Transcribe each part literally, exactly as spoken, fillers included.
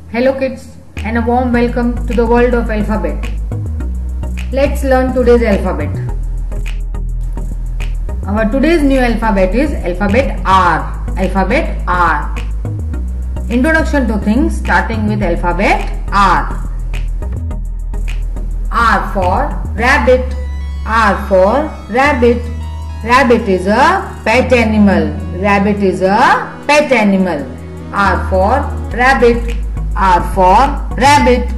Hello kids, and a warm welcome to the world of alphabet. Let's learn today's alphabet. Our today's new alphabet is alphabet R. Alphabet R. Introduction to things starting with alphabet R. R for rabbit. R for rabbit. Rabbit is a pet animal. Rabbit is a pet animal. R for rabbit. R for rabbit.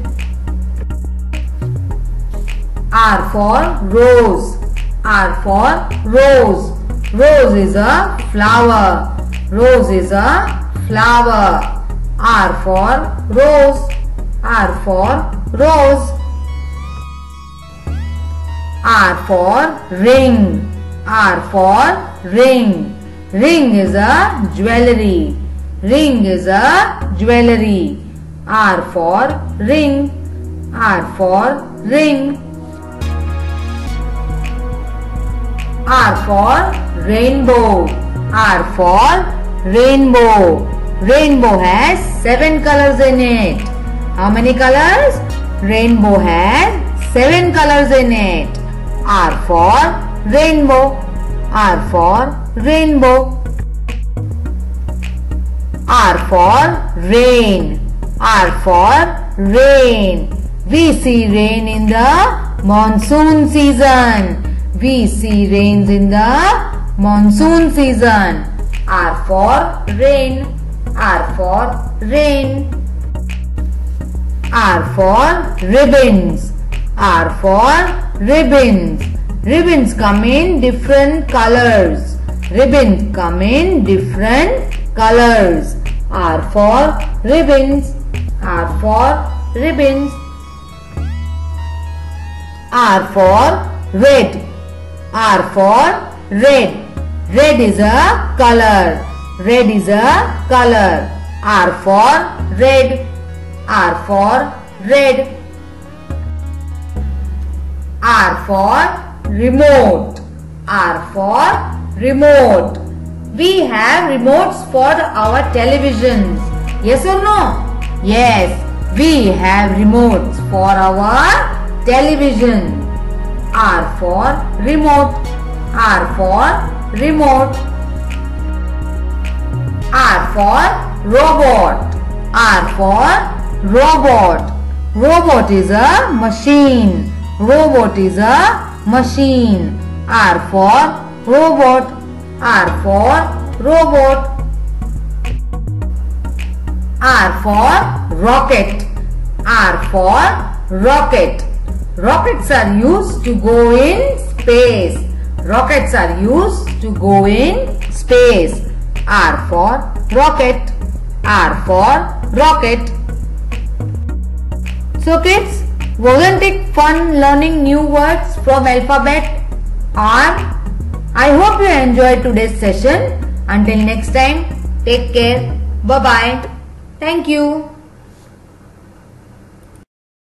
R for rose. R for rose. Rose is a flower. Rose is a flower. R for rose. R for rose. R for ring. R for ring. Ring is a jewelry. Ring is a jewelry. R for ring. R for ring. R for rainbow. R for rainbow. Rainbow has seven colors in it. How many colors? Rainbow has seven colors in it. R for rainbow. R for rainbow. R for rain. R for rain. We see rain in the monsoon season. We see rains in the monsoon season. R for rain. R for rain. R for ribbons. R for ribbons. Ribbons come in different colors. Ribbons come in different colors. R for ribbons. R for ribbons. R for red. R for red. Red is a color. Red is a color. R for red. R for red. R for remote. R for remote. We have remotes for our televisions. Yes or no? Yes, we have remotes for our television. R for remote. R for remote. R for robot. R for robot. Robot is a machine. Robot is a machine. R for robot. R for robot. R for rocket. R for rocket. Rockets are used to go in space. Rockets are used to go in space. R for rocket. R for rocket. So kids, wasn't it fun learning new words from alphabet R? I hope you enjoyed today's session. Until next time, take care. Bye bye. Thank you.